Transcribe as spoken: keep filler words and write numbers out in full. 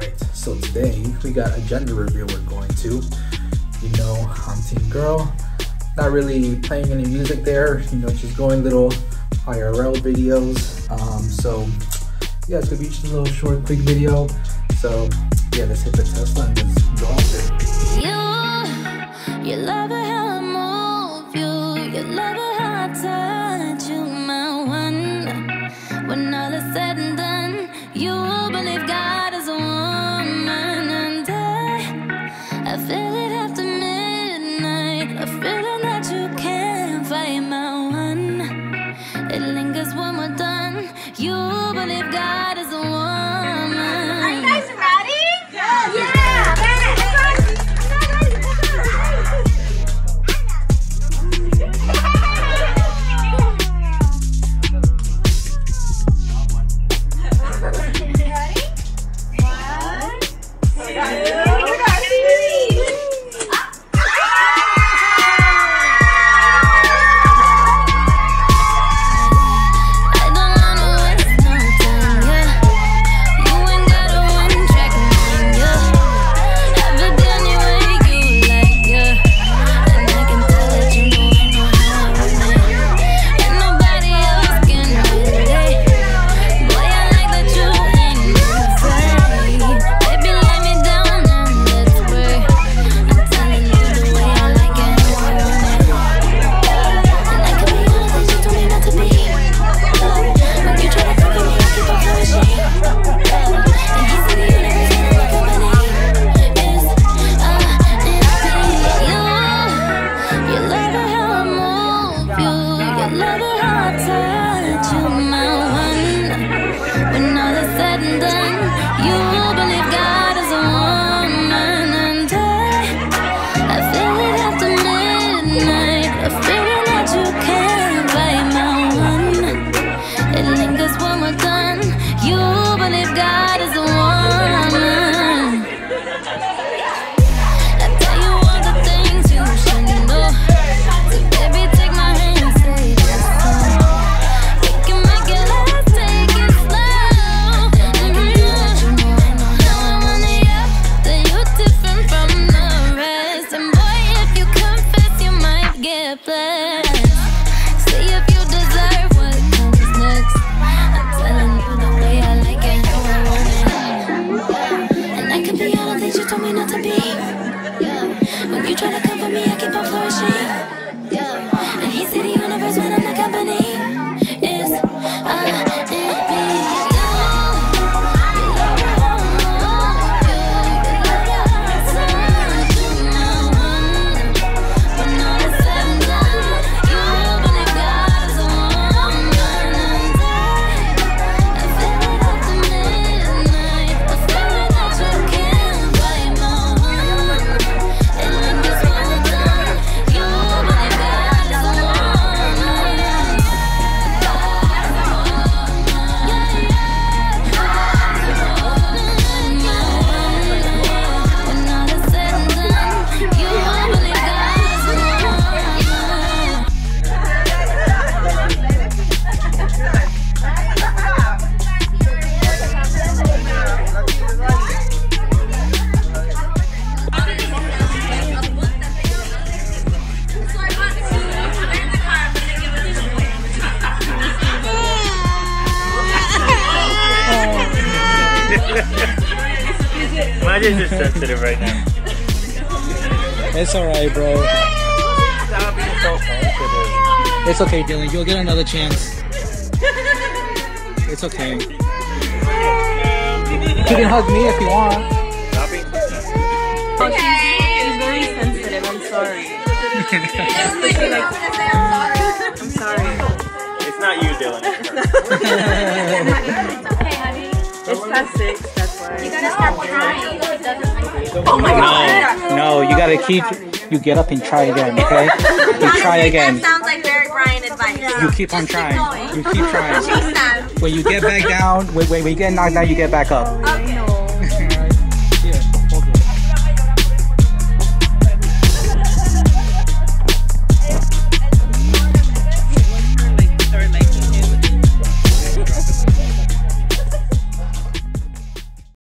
Alright, so today we got a gender reveal we're going to. You know, I'm Team Girl. Not really playing any music there, you know, just going little I R L videos. Um, so yeah, it's gonna be just a little short, quick video. So yeah, let's hit the Tesla and let's go out there. You, you love it how I move you, you love it how I touch you, my one. When all is said and done, you believe God is a woman, and I, I feel it after midnight, a feeling that you can't fight, my one. It lingers when we're done. You believe God is a woman. Are you guys ready? Yeah! Yeah! Mine is just sensitive right now. It's alright, bro. Stop being so sensitive. It's okay, Dylan. You'll get another chance. It's okay. You can hug me if you want. Stop being so sensitive. Oh, she's, she's very sensitive. I'm sorry. I'm sorry. It's not you, Dylan. It's okay, honey. It's past six. That's why. You gotta start crying. Oh my god. No, no, you gotta keep, you get up and try again, okay? You try again. That sounds like very Brian advice. You keep on trying. You keep trying. She said. When you get back down, when, when you get knocked down, you get back up. Okay.